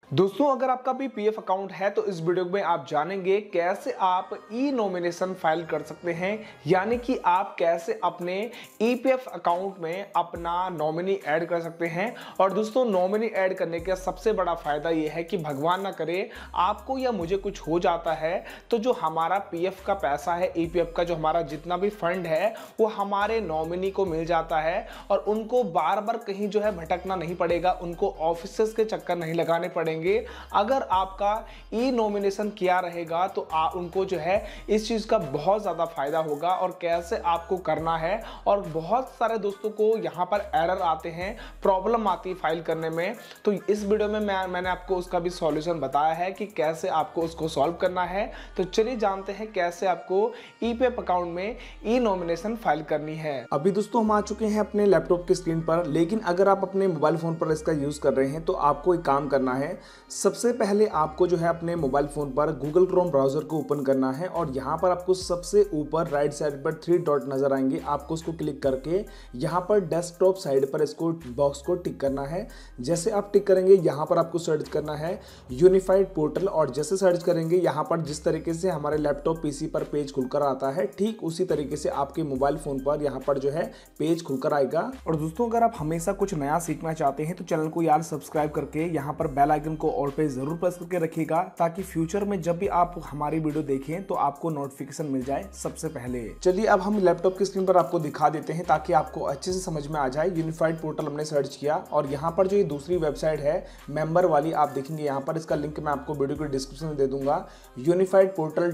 दोस्तों अगर आपका भी पीएफ अकाउंट है तो इस वीडियो में आप जानेंगे कैसे आप ई नॉमिनेशन फाइल कर सकते हैं, यानी कि आप कैसे अपने ईपीएफ अकाउंट में अपना नॉमिनी ऐड कर सकते हैं। और दोस्तों नॉमिनी ऐड करने का सबसे बड़ा फायदा यह है कि भगवान ना करे आपको या मुझे कुछ हो जाता है तो जो हमारा पीएफ का पैसा है, ईपीएफ का जो हमारा जितना भी फंड है वो हमारे नॉमिनी को मिल जाता है और उनको बार बार कहीं जो है भटकना नहीं पड़ेगा, उनको ऑफिसेस के चक्कर नहीं लगाने पड़ेंगे। अगर आपका ई नॉमिनेशन किया रहेगा तो उनको जो है इस चीज का बहुत ज्यादा फायदा होगा और कैसे आपको करना है। और बहुत सारे दोस्तों को यहां पर एरर आते हैं, प्रॉब्लम आती है फाइल करने में, तो इस वीडियो में मैंने आपको उसका भी सॉल्यूशन बताया है कि कैसे आपको उसको सॉल्व करना है। तो चलिए जानते हैं कैसे आपको ईपीएफ अकाउंट में ई नॉमिनेशन फाइल करनी है। अभी दोस्तों हम आ चुके हैं अपने लैपटॉप की स्क्रीन पर, लेकिन अगर आप अपने मोबाइल फोन पर इसका यूज कर रहे हैं तो आपको एक काम करना है। सबसे पहले आपको जो है अपने मोबाइल फोन पर गूगल क्रोम ब्राउजर को ओपन करना है और यहाँ पर आपको सबसे ऊपर राइट साइड पर 3 डॉट नजर आएंगे, आपको उसको क्लिक करके यहाँ पर डेस्कटॉप साइड पर इसको बॉक्स को टिक करना है। जैसे आप टिक करेंगे यहाँ पर आपको सर्च करना है यूनिफाइड पोर्टल, और जैसे सर्च करेंगे यहाँ पर जिस तरीके से हमारे लैपटॉप पीसी पर पेज खुलकर आता है ठीक उसी तरीके से आपके मोबाइल फोन पर यहाँ पर जो है पेज खुलकर आएगा। और दोस्तों अगर आप हमेशा कुछ नया सीखना चाहते हैं तो चैनल को यार सब्सक्राइब करके यहाँ पर बेल आइकन को ऑल पे जरूर प्रेस करके रखिएगा, ताकि फ्यूचर में जब भी आप हमारी वीडियो देखें तो आपको नोटिफिकेशन मिल जाए सबसे पहले। चलिए अब हम लैपटॉप की स्क्रीन पर आपको दिखा देते हैं ताकि आपको अच्छे से समझ में आ जाए। यूनिफाइड पोर्टल हमने सर्च किया और यहाँ पर जो ये दूसरी वेबसाइट है मेंबर वाली, आप देखेंगे यहाँ पर, इसका लिंक मैं आपको वीडियो के डिस्क्रिप्शन में दे दूंगा, यूनिफाइड पोर्टल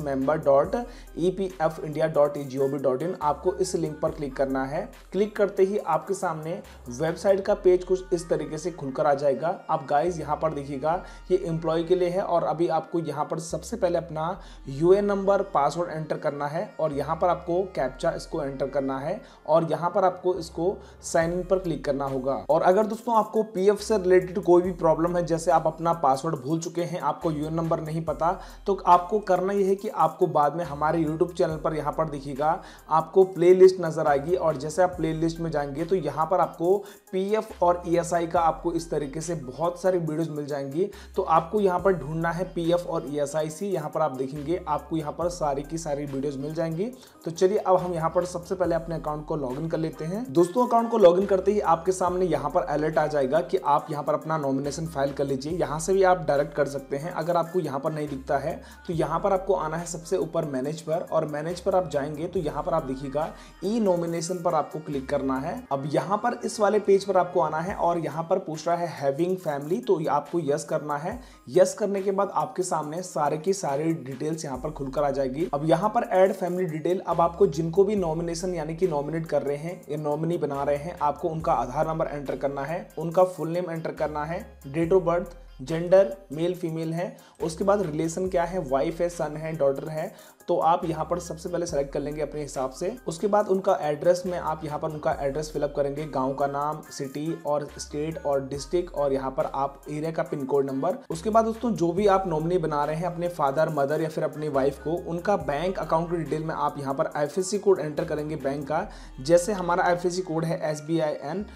-member.epfindia.gov.in। आपको इस लिंक पर क्लिक करना है। क्लिक करते ही आपके सामने वेबसाइट का पेज कुछ इस तरीके से खुलकर आ जाएगा। आप गाइज यहाँ पर देखिएगा ये एम्प्लॉय के लिए है और अभी आपको यहाँ पर सबसे पहले अपना यूएन नंबर, पासवर्ड एंटर करना है और यहाँ पर आपको कैप्चा इसको एंटर करना है और यहाँ पर आपको इसको साइन इन पर क्लिक करना होगा। और अगर दोस्तों आपको पीएफ से रिलेटेड कोई भी प्रॉब्लम है, जैसे आप अपना पासवर्ड भूल चुके हैं, आपको यूएन नंबर नहीं पता, तो आपको करना यह है कि आपको बाद में हमारे यूट्यूब चैनल पर यहाँ पर देखिएगा आपको प्ले लिस्ट नजर आएगी और जैसे आप प्ले लिस्ट में जाएंगे तो यहाँ पर आपको पीएफ और ईएसआई का आपको इस तरीके से बहुत सारी वीडियोस मिल जाएंगी। तो आपको यहाँ पर ढूंढना है पीएफ और ईएसआईसी, यहाँ पर आप देखेंगे आपको यहाँ पर सारी की सारी वीडियोस मिल जाएंगी। तो चलिए अब हम यहाँ पर सबसे पहले अपने अकाउंट को लॉगिन कर लेते हैं। दोस्तों अकाउंट को लॉगिन करते ही आपके सामने यहाँ पर अलर्ट आ जाएगा कि आप यहाँ पर अपना नॉमिनेशन फाइल कर लीजिए। यहाँ से भी आप डायरेक्ट कर सकते हैं। अगर आपको यहाँ पर नहीं दिखता है तो यहाँ पर आपको आना है सबसे ऊपर मैनेज पर, और मैनेज पर आप जाएंगे तो यहाँ पर आप देखिएगा ई नॉमिनेशन पर आपको क्लिक करना है। अब यहाँ पर इस वाले पेज पर आपको आना है और यहाँ पर पूछ रहा है हैविंग फैमिली, तो आपको यस करना है। यस करने के बाद आपके सामने सारे की सारी डिटेल्स यहाँ पर खुलकर आ जाएगी। अब यहाँ पर ऐड फैमिली डिटेल, अब आपको जिनको भी नॉमिनेशन यानी कि नॉमिनेट कर रहे हैं या नॉमिनी बना रहे हैं, आपको उनका आधार नंबर एंटर करना है, उनका फुल नेम एंटर करना है, date of birth, gender male female है, उसके बाद रिलेशन क्या है, वाइफ है, सन है, डॉटर है, तो आप यहाँ पर सबसे पहले सेलेक्ट कर लेंगे अपने हिसाब से। उसके बाद उनका एड्रेस में आप यहाँ पर उनका एड्रेस फिलअप करेंगे, गांव का नाम, सिटी और स्टेट और डिस्ट्रिक्ट, और यहाँ पर आप एरिया का पिन कोड नंबर। उसके बाद दोस्तों जो भी आप नॉमिनी बना रहे हैं अपने फादर, मदर या फिर अपनी वाइफ को, उनका बैंक अकाउंट की डिटेल में आप यहाँ पर आईएफएससी कोड एंटर करेंगे बैंक का। जैसे हमारा आईएफएससी कोड है SBIN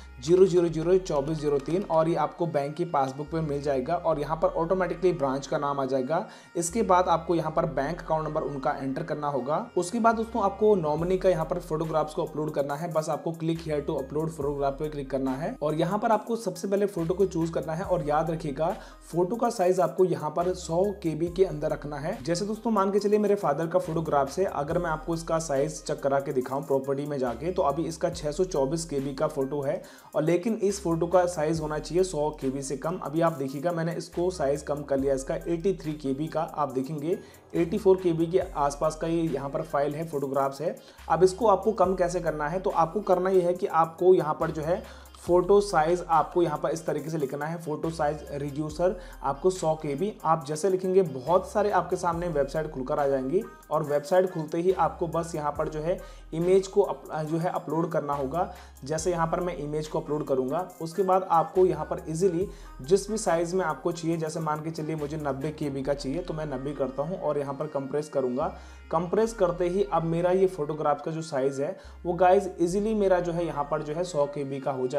0002403 और ये आपको बैंक की पासबुक पे मिल जाएगा और यहाँ पर ऑटोमेटिकली ब्रांच का नाम आ जाएगा। इसके बाद आपको यहाँ पर बैंक अकाउंट नंबर उनका एंटर करना होगा। उसके बाद दोस्तों आपको नॉमिनी का यहाँ पर फोटोग्राफ्स को अपलोड करना है। बस आपको click here to upload photograph पे क्लिक करना है और यहाँ पर आपको सबसे पहले फोटो को चूज करना है और याद रखिएगा फोटो का साइज आपको यहाँ पर 100 KB के अंदर रखना है। जैसे दोस्तों मान के चलिए मेरे फादर का फोटोग्राफ से अगर मैं आपको इसका साइज चेक करा के दिखाऊं प्रॉपर्टी में जाके, तो अभी इसका 624 KB का फोटो है और लेकिन इस फोटो का साइज होना चाहिए 100 KB से कम। अभी आप देखिएगा मैंने इसको साइज कम कर लिया, इसका 83 KB का, आप देखेंगे 84 KB के आसपास का ये यहाँ पर फाइल है, फोटोग्राफ्स है। अब इसको आपको कम कैसे करना है, तो आपको करना ये है कि आपको यहाँ पर जो है फोटो साइज आपको यहाँ पर इस तरीके से लिखना है, फोटो साइज रिड्यूसर आपको 100 KB। आप जैसे लिखेंगे बहुत सारे आपके सामने वेबसाइट खुलकर आ जाएंगी और वेबसाइट खुलते ही आपको बस यहाँ पर जो है इमेज को जो है अपलोड करना होगा। जैसे यहाँ पर मैं इमेज को अपलोड करूँगा, उसके बाद आपको यहाँ पर इजीली जिस भी साइज में आपको चाहिए, जैसे मान के चलिए मुझे 90 KB का चाहिए तो मैं 90 करता हूँ और यहाँ पर कंप्रेस करूँगा। कंप्रेस करते ही अब मेरा ये फोटोग्राफ का जो साइज है वो गाइज इजीली मेरा जो है यहाँ पर जो है 100 KB का हो जाएगा।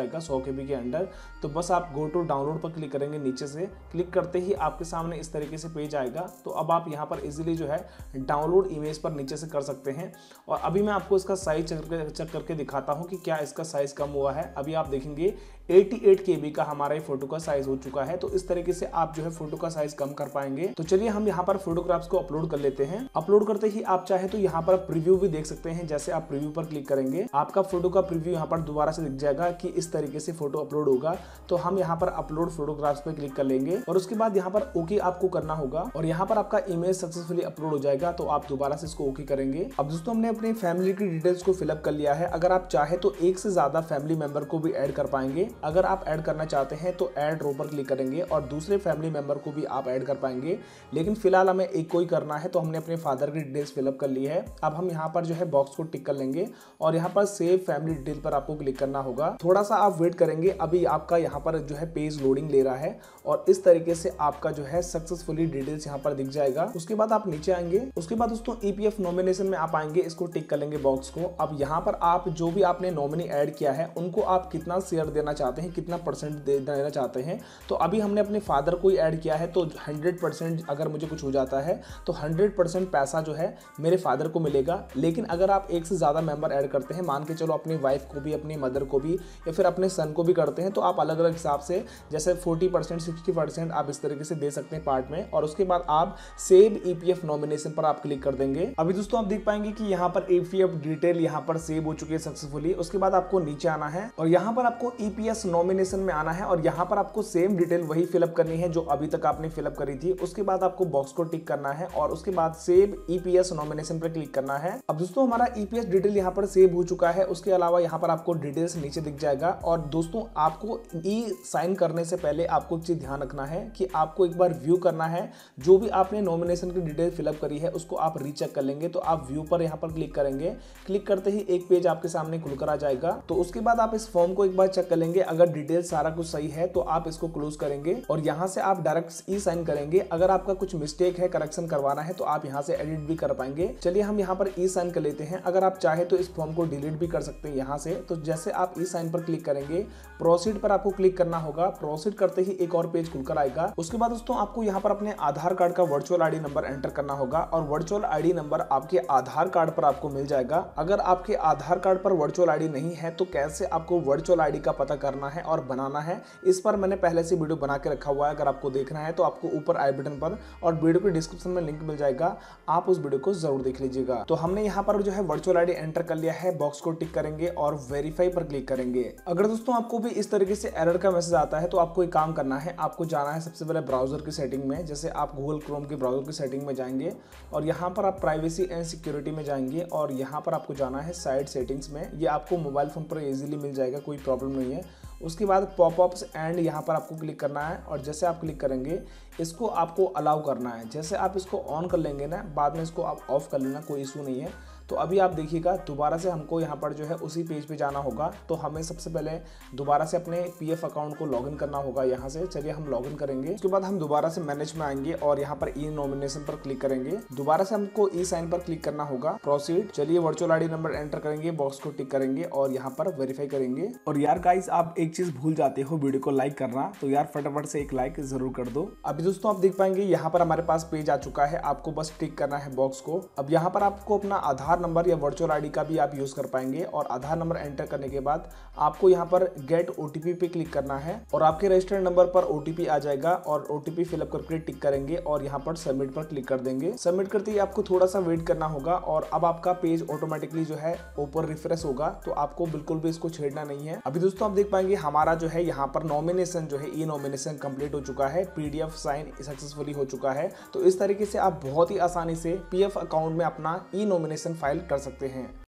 जाएगा 100 KB के अंडर। तो बस आप गो टू डाउनलोड पर क्लिक करेंगे, नीचे से क्लिक करते ही आपके सामने इस तरीके से पेज आएगा। तो अब आप यहाँ पर इजीली जो है डाउनलोड इमेज पर नीचे से कर सकते हैं। और अभी मैं आपको इसका साइज चेक करके दिखाता हूँ कि क्या इसका साइज कम हुआ है। अभी आप देखेंगे 88 KB का हमारा ये फोटो का साइज हो चुका है। तो इस तरीके से आप जो है फोटो का साइज कम कर पाएंगे। तो चलिए हम यहाँ पर फोटोग्राफ्स को अपलोड कर लेते हैं। अपलोड करते ही आप चाहे तो यहाँ पर प्रीव्यू भी देख सकते हैं। जैसे आप प्रीव्यू पर क्लिक करेंगे, आपका फोटो का प्रीव्यू यहाँ पर दोबारा से दिख जाएगा कि इस तरीके से फोटो अपलोड होगा। तो हम यहाँ पर अपलोड फोटोग्राफ्स पे क्लिक कर लेंगे और उसके बाद यहाँ पर ओके आपको करना होगा और यहाँ पर आपका इमेज सक्सेसफुली अपलोड हो जाएगा। तो आप दोबारा से इसको ओके करेंगे। अब दोस्तों हमने अपनी फैमिली की डिटेल्स को फिलअप कर लिया है। अगर आप चाहे तो एक से ज्यादा फैमिली मेंबर को भी ऐड कर पाएंगे। अगर आप ऐड करना चाहते हैं तो ऐड रो पर क्लिक करेंगे और दूसरे फैमिली मेंबर को भी आप ऐड कर पाएंगे। लेकिन फिलहाल हमें एक को ही करना है, तो हमने अपने फादर की डिटेल्स फिलअप कर ली है। अब हम यहाँ पर जो है बॉक्स को टिक कर लेंगे और यहाँ पर सेव फैमिली डिटेल पर आपको क्लिक करना होगा। थोड़ा सा आप वेट करेंगे, अभी आपका यहाँ पर जो है पेज लोडिंग ले रहा है और इस तरीके से आपका जो है सक्सेसफुली डिटेल्स यहाँ पर दिख जाएगा। उसके बाद आप नीचे आएंगे, उसके बाद दोस्तों EPF नॉमिनेशन में आप आएंगे, इसको टिक कर लेंगे बॉक्स को। अब यहाँ पर आप जो भी आपने नॉमिनी ऐड किया है उनको आप कितना शेयर देना चाहते हैं, कितना परसेंट देना चाहते हैं। तो अभी हमने अपने फादर को ही ऐड किया है, तो 100% अगर मुझे कुछ हो जाता है तो 100% पैसा जो है मेरे फादर को मिलेगा। लेकिन अगर आप एक से ज्यादा मेंबर ऐड करते हैं, मान के चलो अपनी वाइफ को भी, अपनी मदर को भी या फिर अपने सन को भी करते हैं, तो आप अलग अलग हिसाब से जैसे 40% 60% आप इस तरीके से दे सकते हैं पार्ट में। और उसके बाद आप सेव EPF नॉमिनेशन पर आप क्लिक कर देंगे। अभी दोस्तों आप देख पाएंगे कि यहाँ पर EPF डिटेल यहाँ पर सेव हो चुकी है सक्सेसफुली। उसके बाद आपको नीचे आना है और यहाँ पर आपको EPS नॉमिनेशन में आना है और यहाँ पर आपको सेम डिटेल वही फिलअप करनी है जो अभी तक आपने फिलअप करी थी। उसके बाद आपको बॉक्स को टिक करना है और उसके बाद सेव EPS नॉमिनेशन पर क्लिक करना है। अब दोस्तों हमारा EPS डिटेल यहाँ पर सेव हो चुका है। उसके अलावा यहाँ पर आपको डिटेल्स नीचे दिख जाएगा। और दोस्तों आपको साइन करने से पहले आपको एक चीज ध्यान रखना है कि आपको एक बार व्यू करना है। जो भी आपने नॉमिनेशन की डिटेल फिलअप करी है उसको आप रीचेक कर लेंगे। तो आप व्यू पर यहाँ पर क्लिक करेंगे, क्लिक करते ही एक पेज आपके सामने खुलकर आ जाएगा। तो उसके बाद आप इस फॉर्म को एक बार चेक कर लेंगे, अगर डिटेल सारा कुछ सही है तो आप इसको क्लोज करेंगे और यहाँ से आप डायरेक्ट साइन करेंगे। अगर आपका कुछ मिस्टेक है, करेक्शन करवाना है, तो आप यहाँ से एडिट भी कर पाएंगे। चलिए हम यहाँ पर साइन कर लेते हैं। अगर आप चाहे तो इस फॉर्म को डिलीट भी कर सकते हैं यहाँ से। तो जैसे आप साइन पर क्लिक करेंगे, प्रोसीड पर आपको क्लिक करना होगा। प्रोसीड करते ही एक और पेज खुलकर आएगा। उसके बाद दोस्तों आपको यहाँ पर अपने आधार कार्ड का वर्चुअल ID नंबर एंटर करना होगा और वर्चुअल ID नंबर आपके आधार कार्ड पर आपको मिल जाएगा। अगर आपके आधार कार्ड पर वर्चुअल ID नहीं है तो कैसे आपको वर्चुअल ID का पता करना है और बनाना है, इस पर मैंने पहले से वीडियो बना के रखा हुआ है। अगर आपको देखना है तो आपको ऊपर आई बटन पर और वीडियो के डिस्क्रिप्शन में लिंक मिल जाएगा, आप उस वीडियो को जरूर देख लीजिएगा। तो हमने यहाँ पर जो है वर्चुअल ID एंटर कर लिया है। बॉक्स को टिक करेंगे और वेरीफाई पर क्लिक करेंगे। अगर दोस्तों आपको भी इस तरीके से एरर का मैसेज आता है तो आपको एक काम करना है, आपको जाना है सबसे पहले ब्राउजर की सेटिंग में। जैसे आप गूगल क्रोम के ब्राउजर की सेटिंग में जाएंगे और यहाँ पर आप प्राइवेसी एंड सिक्योरिटी में जाएंगे और यहाँ पर आपको जाना है साइड सेटिंग्स में। ये आपको मोबाइल फोन पर इजीली मिल जाएगा, कोई प्रॉब्लम नहीं है। उसके बाद पॉपअप्स एंड यहाँ पर आपको क्लिक करना है और जैसे आप क्लिक करेंगे इसको आपको अलाउ करना है। जैसे आप इसको ऑन कर लेंगे ना, बाद में इसको आप ऑफ कर लेना, कोई इशू नहीं है। तो अभी आप देखिएगा दोबारा से हमको यहाँ पर जो है उसी पेज पे जाना होगा। तो हमें सबसे पहले दोबारा से अपने PF अकाउंट को लॉगिन करना होगा यहाँ से। चलिए हम लॉगिन करेंगे। उसके बाद हम दोबारा से मैनेज में आएंगे और यहाँ पर नॉमिनेशन पर क्लिक करेंगे। दोबारा से हमको साइन पर क्लिक करना होगा, प्रोसीड। चलिए वर्चुअल ID नंबर एंटर करेंगे, बॉक्स को टिक करेंगे और यहाँ पर वेरीफाई करेंगे। और यार गाइस आप एक चीज भूल जाते हो, वीडियो को लाइक करना, तो यार फटाफट से एक लाइक जरूर कर दो। अभी दोस्तों आप देख पाएंगे यहाँ पर हमारे पास पेज आ चुका है। आपको बस टिक करना है बॉक्स को। अब यहाँ पर आपको अपना आधार नंबर या वर्चुअल ID का भी आप यूज कर पाएंगे और आधार नंबर एंटर करने के बाद आपको यहाँ पर गेट OTP पे क्लिक करना है और आपके रजिस्टर्ड नंबर पर OTP आ जाएगा और OTP फिलअप करके टिक करेंगे और यहाँ पर सबमिट पर क्लिक कर देंगे। सबमिट करते ही आपको थोड़ा सा वेट करना होगा और अब आपका पेज ऑटोमेटिकली जो है ऊपर रिफ्रेश होगा। तो आपको बिल्कुल भी इसको छेड़ना नहीं है। अभी दोस्तों आप देख पाएंगे हमारा जो है यहाँ पर नॉमिनेशन जो है नॉमिनेशन कंप्लीट हो चुका है, PDF साइन सक्सेसफुली हो चुका है। तो इस तरीके से आप बहुत ही आसानी से PF अकाउंट में अपना नॉमिनेशन फाइल कर सकते हैं।